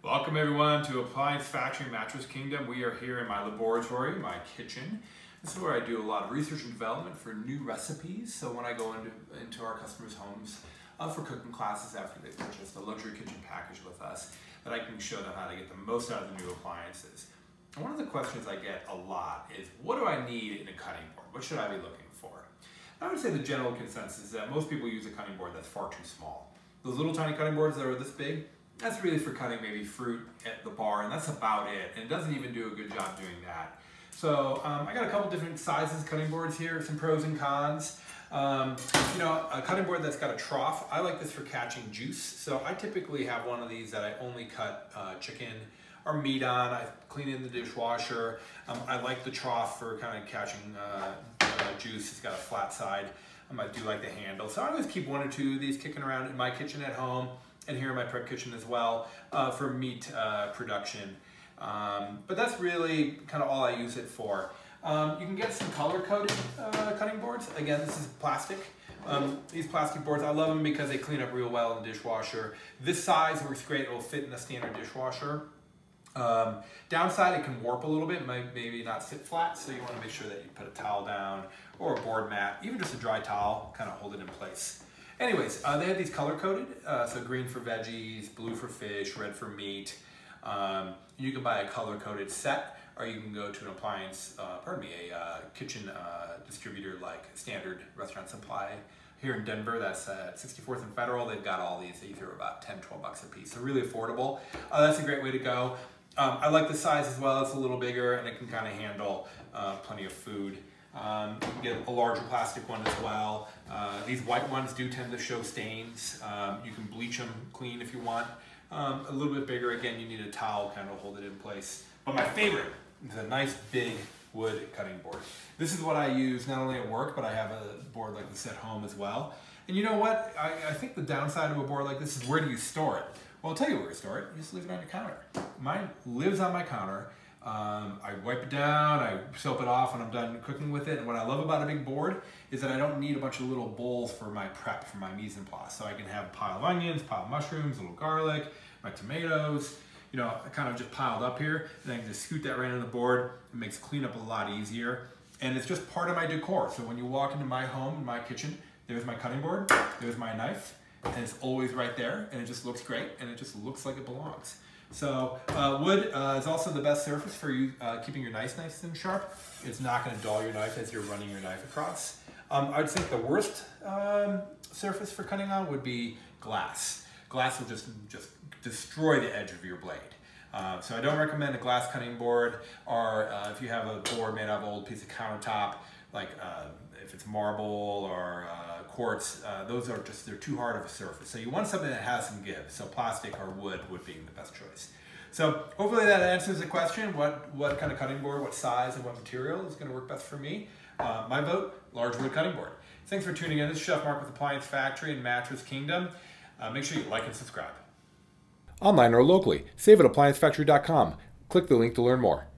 Welcome everyone to Appliance Factory Mattress Kingdom. We are here in my laboratory, my kitchen. This is where I do a lot of research and development for new recipes. So when I go into our customers' homes for cooking classes after they purchase a luxury kitchen package with us, that I can show them how to get the most out of the new appliances. And one of the questions I get a lot is, what do I need in a cutting board? What should I be looking for? I would say the general consensus is that most people use a cutting board that's far too small. Those little tiny cutting boards that are this big, that's really for cutting maybe fruit at the bar, and that's about it. And it doesn't even do a good job doing that. So I got a couple different sizes cutting boards here, some pros and cons. A cutting board that's got a trough. I like this for catching juice. So I typically have one of these that I only cut chicken or meat on. I clean it in the dishwasher. I like the trough for kind of catching juice. It's got a flat side. I do like the handle. So I always keep one or two of these kicking around in my kitchen at home and here in my prep kitchen as well for meat production. But that's really kind of all I use it for. You can get some color-coded cutting boards. Again, this is plastic. These plastic boards, I love them because they clean up real well in the dishwasher. This size works great. It will fit in a standard dishwasher. Downside, it can warp a little bit, maybe not sit flat, so you want to make sure that you put a towel down or a board mat, even just a dry towel, kind of hold it in place. Anyways, they have these color-coded, so green for veggies, blue for fish, red for meat. You can buy a color-coded set, or you can go to an appliance, a kitchen distributor like Standard Restaurant Supply. Here in Denver, that's at 64th and Federal. They've got all these. These are about 10, 12 bucks a piece, so really affordable. That's a great way to go. I like the size as well. It's a little bigger and it can kind of handle plenty of food. You can get a larger plastic one as well. These white ones do tend to show stains. You can bleach them clean if you want. A little bit bigger, again, you need a towel kind of hold it in place. But my favorite is a nice big wood cutting board. This is what I use not only at work, but I have a board like this at home as well. And you know what? I think the downside of a board like this is, where do you store it? Well, I'll tell you where to store it. You just leave it on your counter. Mine lives on my counter. I wipe it down, I soap it off when I'm done cooking with it. And what I love about a big board is that I don't need a bunch of little bowls for my prep, for my mise en place. So I can have a pile of onions, pile of mushrooms, a little garlic, my tomatoes, kind of just piled up here. And I can just scoot that right on the board. It makes cleanup a lot easier. And it's just part of my decor. So when you walk into my home, in my kitchen, there's my cutting board, there's my knife, and it's always right there, and it just looks great, and it just looks like it belongs. So wood is also the best surface for you keeping your knife nice and sharp. It's not going to dull your knife as you're running your knife across. I'd think the worst surface for cutting on would be glass. Glass will just destroy the edge of your blade. So I don't recommend a glass cutting board, or if you have a board made out of an old piece of countertop, like if it's marble or quartz, those are they're too hard of a surface. So you want something that has some give. So plastic or wood would be the best choice. So hopefully that answers the question, what kind of cutting board, what size, and what material is going to work best for me. My vote, large wood cutting board. Thanks for tuning in. This is Chef Mark with Appliance Factory and Mattress Kingdom. Make sure you like and subscribe. Online or locally, save at ApplianceFactory.com. Click the link to learn more.